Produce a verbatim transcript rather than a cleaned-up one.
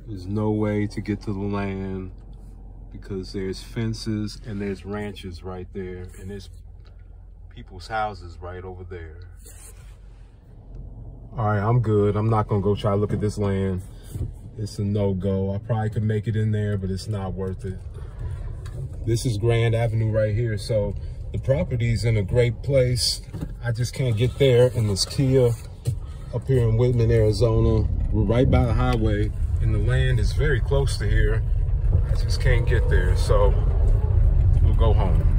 There's no way to get to the land because there's fences and there's ranches right there, and there's people's houses right over there. All right, I'm good. I'm not gonna go try to look at this land. It's a no-go. I probably could make it in there, but it's not worth it. This is Grand Avenue right here, so the property's in a great place. I just can't get there in this Kia up here in Wittmann, Arizona. We're right by the highway, and the land is very close to here. I just can't get there, so we'll go home.